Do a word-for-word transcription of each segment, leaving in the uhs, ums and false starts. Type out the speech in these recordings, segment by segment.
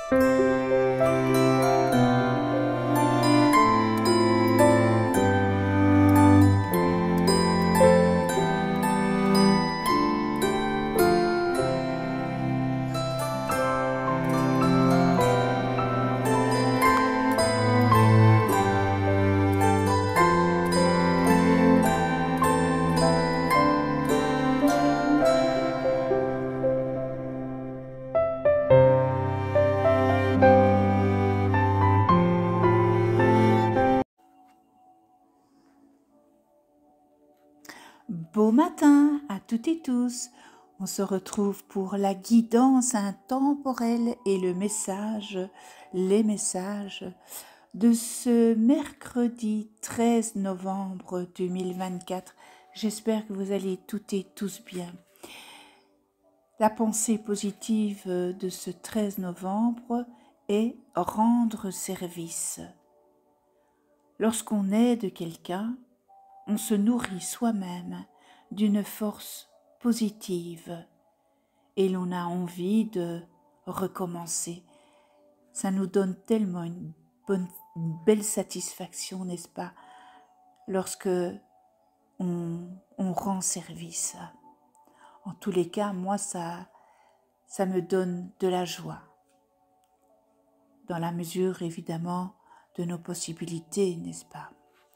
Beau matin à toutes et tous, on se retrouve pour la guidance intemporelle et le message, les messages de ce mercredi treize novembre deux mille vingt-quatre. J'espère que vous allez toutes et tous bien. La pensée positive de ce treize novembre est rendre service. Lorsqu'on aide quelqu'un, on se nourrit soi-même d'une force positive et l'on a envie de recommencer. Ça nous donne tellement une, bonne, une belle satisfaction, n'est-ce pas, lorsque on, on rend service. En tous les cas, moi, ça, ça me donne de la joie, dans la mesure, évidemment, de nos possibilités, n'est-ce pas?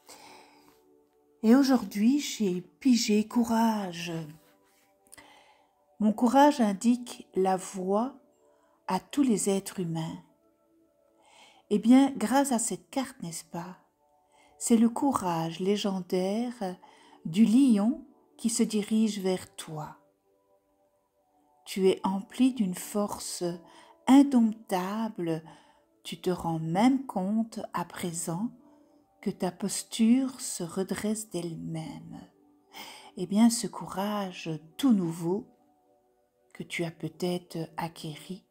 Et aujourd'hui, j'ai pigé courage. Mon courage indique la voie à tous les êtres humains. Eh bien, grâce à cette carte, n'est-ce pas, c'est le courage légendaire du lion qui se dirige vers toi. Tu es empli d'une force indomptable, tu te rends même compte à présent que ta posture se redresse d'elle-même. Eh bien, ce courage tout nouveau que tu as peut-être acquéri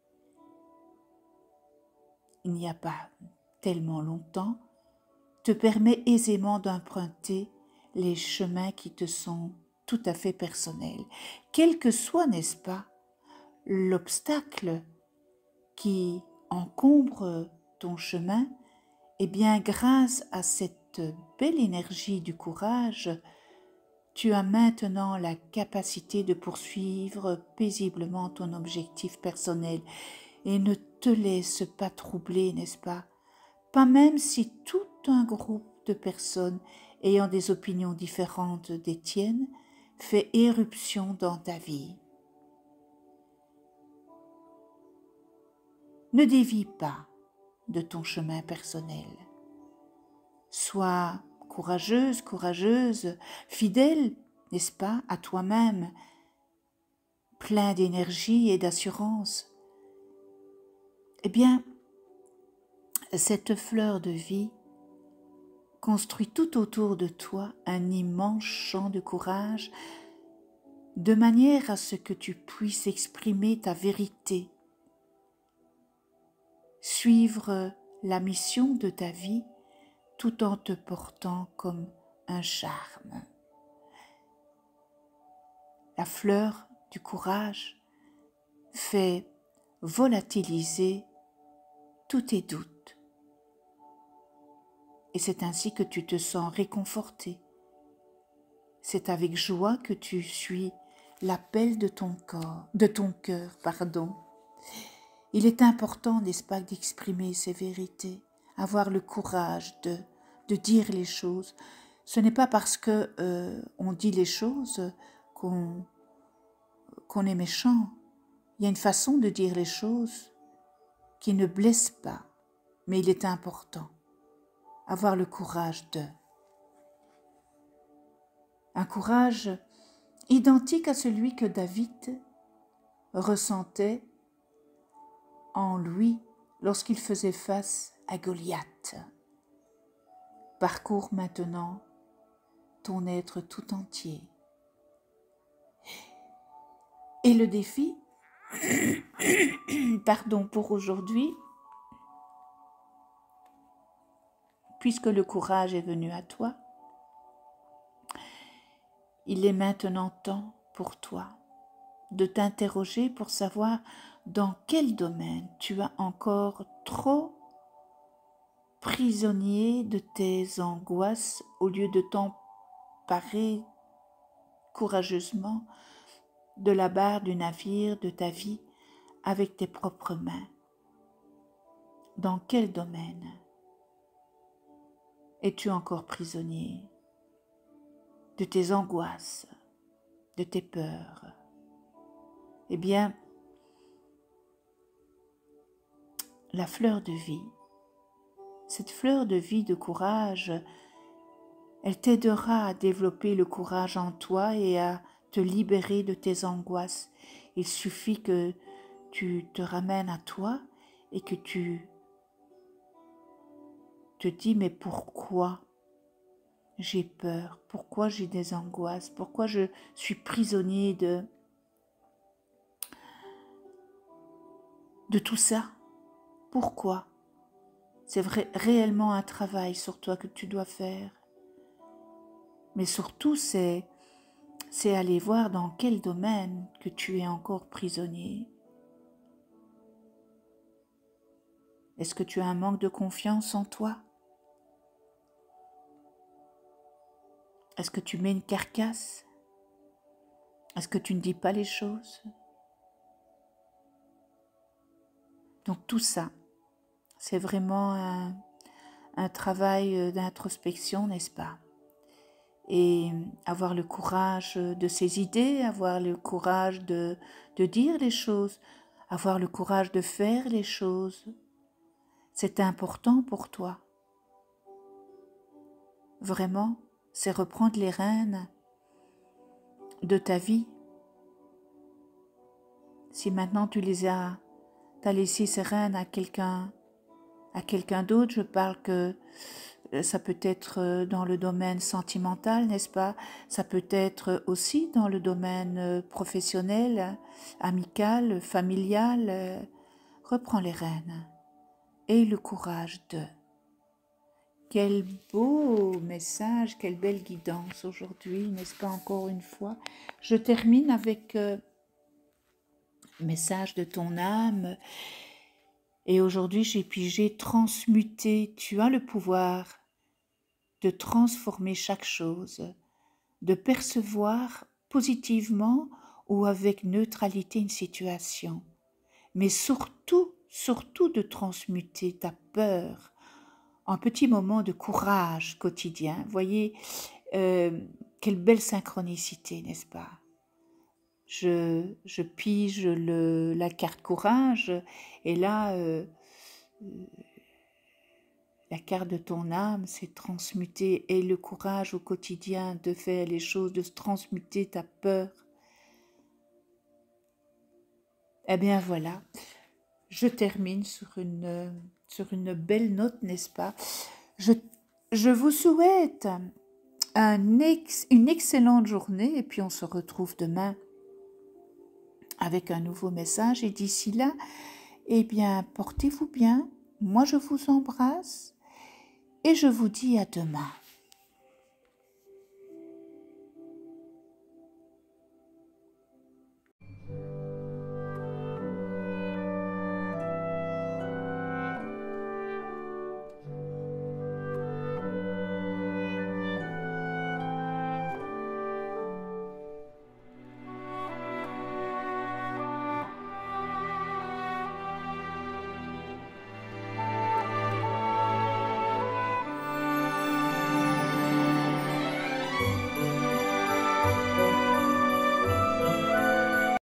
il n'y a pas tellement longtemps te permet aisément d'emprunter les chemins qui te sont tout à fait personnels. Quel que soit, n'est-ce pas, l'obstacle qui encombre ton chemin, eh bien, grâce à cette belle énergie du courage, tu as maintenant la capacité de poursuivre paisiblement ton objectif personnel et ne te laisse pas troubler, n'est-ce pas? Pas même si tout un groupe de personnes ayant des opinions différentes des tiennes fait éruption dans ta vie. Ne dévie pas de ton chemin personnel. Sois courageuse, courageuse, fidèle, n'est-ce pas, à toi-même, plein d'énergie et d'assurance. Eh bien, cette fleur de vie construit tout autour de toi un immense champ de courage, de manière à ce que tu puisses exprimer ta vérité, suivre la mission de ta vie tout en te portant comme un charme. La fleur du courage fait volatiliser tous tes doutes. Et c'est ainsi que tu te sens réconforté. C'est avec joie que tu suis l'appel de ton corps, de ton cœur, pardon. Il est important, n'est-ce pas, d'exprimer ces vérités, avoir le courage de, de dire les choses. Ce n'est pas parce que euh, on dit les choses qu'on qu'on est méchant. Il y a une façon de dire les choses qui ne blesse pas, mais il est important avoir le courage de. Un courage identique à celui que David ressentait en lui lorsqu'il faisait face à Goliath. Parcours maintenant ton être tout entier. Et le défi, pardon pour aujourd'hui, puisque le courage est venu à toi, il est maintenant temps pour toi de t'interroger pour savoir dans quel domaine tu as encore trop prisonnier de tes angoisses au lieu de t'emparer courageusement de la barre du navire de ta vie avec tes propres mains. Dans quel domaine es-tu encore prisonnier de tes angoisses, de tes peurs? Eh bien, la fleur de vie, cette fleur de vie de courage, elle t'aidera à développer le courage en toi et à te libérer de tes angoisses. Il suffit que tu te ramènes à toi et que tu te dis, mais pourquoi j'ai peur? Pourquoi j'ai des angoisses? Pourquoi je suis prisonnier de, de tout ça? Pourquoi? C'est vrai, réellement un travail sur toi que tu dois faire. Mais surtout, c'est, c'est aller voir dans quel domaine que tu es encore prisonnier. Est-ce que tu as un manque de confiance en toi? Est-ce que tu mets une carcasse? Est-ce que tu ne dis pas les choses? Donc tout ça, c'est vraiment un, un travail d'introspection, n'est-ce pas? Et avoir le courage de ses idées, avoir le courage de, de dire les choses, avoir le courage de faire les choses. C'est important pour toi. Vraiment, c'est reprendre les rênes de ta vie. Si maintenant tu les as, t'as laissé ces rênes à quelqu'un, à quelqu'un d'autre, je parle que ça peut être dans le domaine sentimental, n'est-ce pas? Ça peut être aussi dans le domaine professionnel, amical, familial. Reprends les rênes. Aie le courage de. Quel beau message, quelle belle guidance aujourd'hui, n'est-ce pas encore une fois? Je termine avec euh, message de ton âme. Et aujourd'hui, j'ai pigé transmuter. Tu as le pouvoir de transformer chaque chose, de percevoir positivement ou avec neutralité une situation, mais surtout, surtout de transmuter ta peur en petits moments de courage quotidien. Voyez, euh, quelle belle synchronicité, n'est-ce pas? Je, je pige le, la carte courage et là, euh, la carte de ton âme, c'est transmuter et le courage au quotidien de faire les choses, de transmuter ta peur. Eh bien voilà, je termine sur une, sur une belle note, n'est-ce pas? Je, je vous souhaite un ex, une excellente journée et puis on se retrouve demain avec un nouveau message. Et d'ici là, eh bien, portez-vous bien. Moi, je vous embrasse et je vous dis à demain.